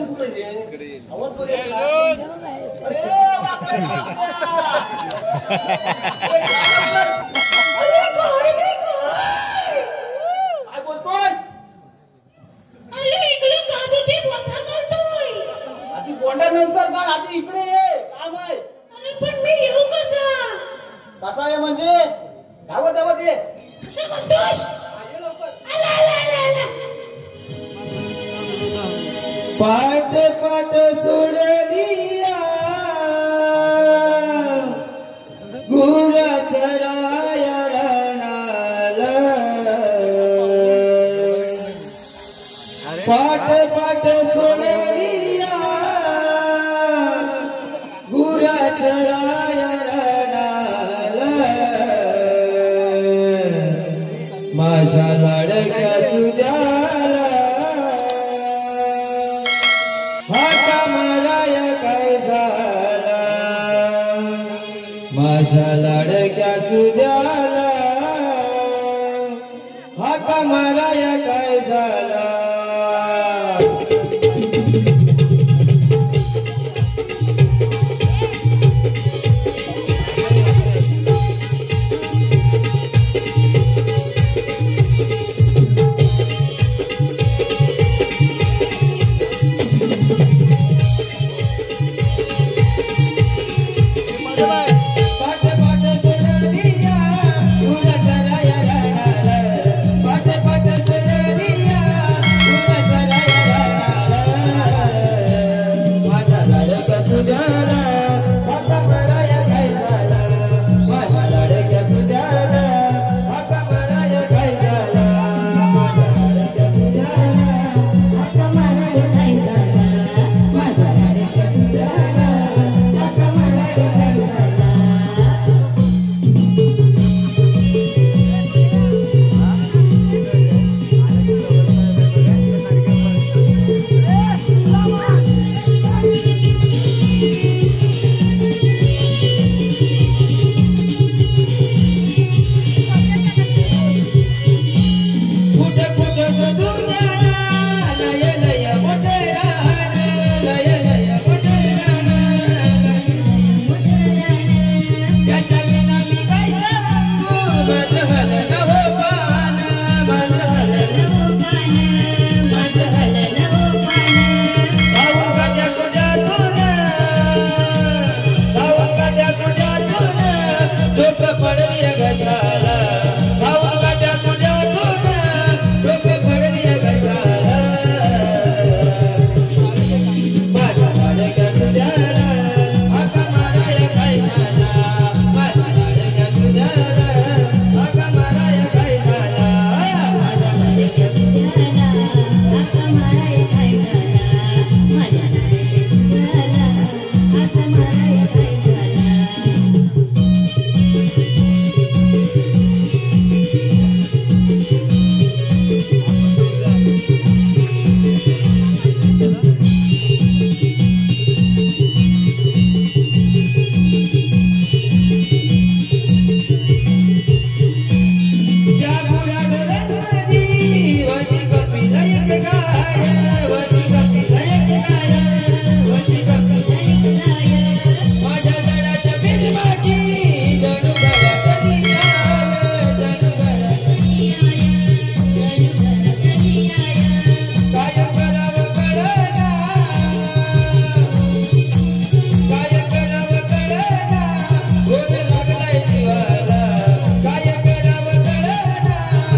आवाज बघ अरे काय बोलतोस? आधी बोंडा नंतर काढ, आधी इकडे ये, काम आहे. अरे पण मी येऊ कसा? कसा आहे म्हणजे धावत धावत ये. असं म्हणतोस? ये लवकर. आला आला आला आला. पाट पाट सोडलिया गुरा चराया रणाला पाट पाट सोडलिया गुरा चराया रणाला माझा लाडक्या सुद्याला हाका माराया काय झाला माझ्या लाडक्या सुद्याला हाका माराया काय झाला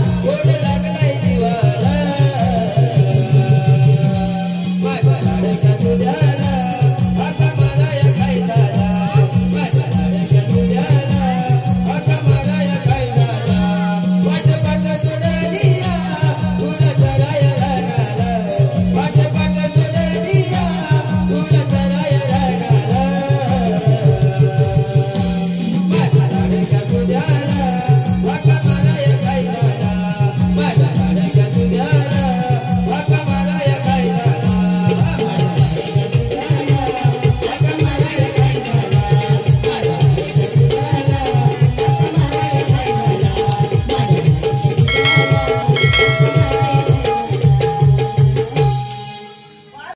Bye.